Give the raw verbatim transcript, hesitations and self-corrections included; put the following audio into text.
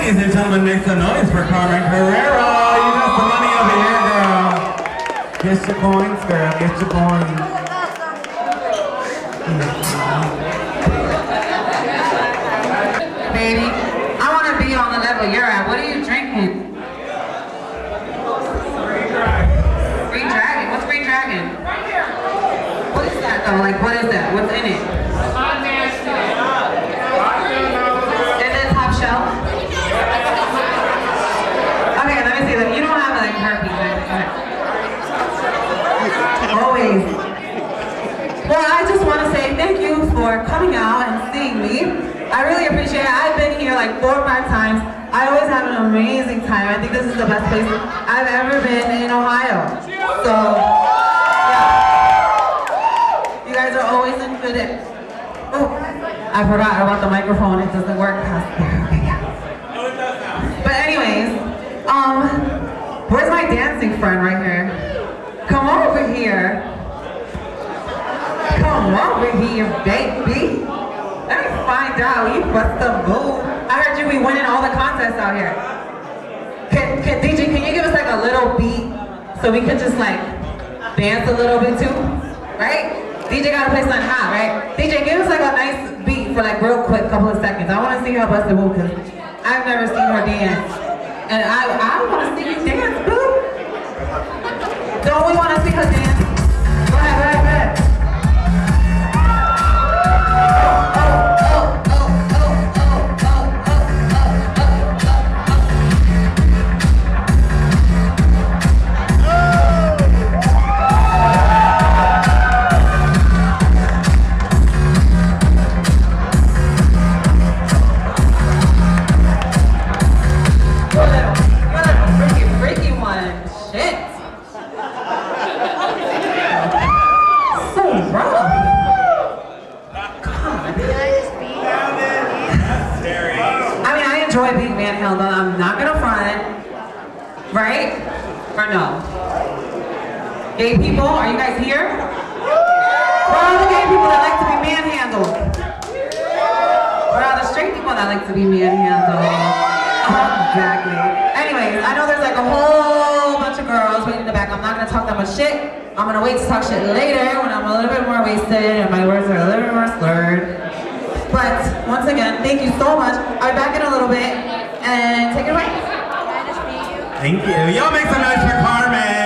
Ladies and gentlemen, make some noise for Carmen Carrera. You got some money over here, girl. Get your coins, girl. Get your coins. Baby, I want to be on the level you're at. What are you drinking? Green Dragon? What's Green Dragon? What is that though? Like, what is that? What's in it? Is it top shelf? Okay, let me see. You don't have like herpes, right? Always. Well, I just want to say thank you for coming out and seeing me. I really appreciate it. I've been here like four or five times. I always have an amazing time. I think this is the best place I've ever been in Ohio. So, yeah. You guys are always in good. Oh, I forgot about the microphone. It doesn't work past there. Okay, yeah. But anyways, um, where's my dancing friend right here? Come over here. Come over here, baby. Let me find out. You bust the move. I heard you be winning all the contests out here. Can, can D J, can you give us like a little beat so we can just like dance a little bit too? Right? D J gotta play something hot, right? D J, give us like a nice beat for like real quick, couple of seconds. I wanna see her bust the move because I've never seen her dance. And I, I wanna see you dance, boo. Don't we wanna see her dance? Go ahead, go ahead, go ahead. I'm not gonna front, right? Or no? Gay people, are you guys here? Where are the gay people that like to be manhandled? Where are the straight people that like to be manhandled? Exactly. Anyways, I know there's like a whole bunch of girls waiting in the back. I'm not gonna talk that much shit. I'm gonna wait to talk shit later when I'm a little bit more wasted and my words are a little bit more slurred. But once again, thank you so much. I'll be back in a little bit. And take it away. Thank you. Y'all make some noise for Carmen.